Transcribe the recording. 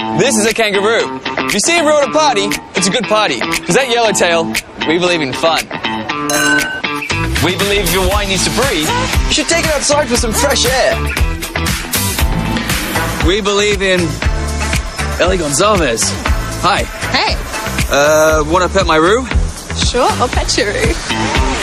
This is a kangaroo. If you see a road at a party, it's a good party. Because at Yellowtail, we believe in fun. We believe if your wine needs to breathe, you should take it outside for some fresh air. We believe in Ellie Gonzalez. Hi. Hey. Want to pet my roo? Sure, I'll pet your roo.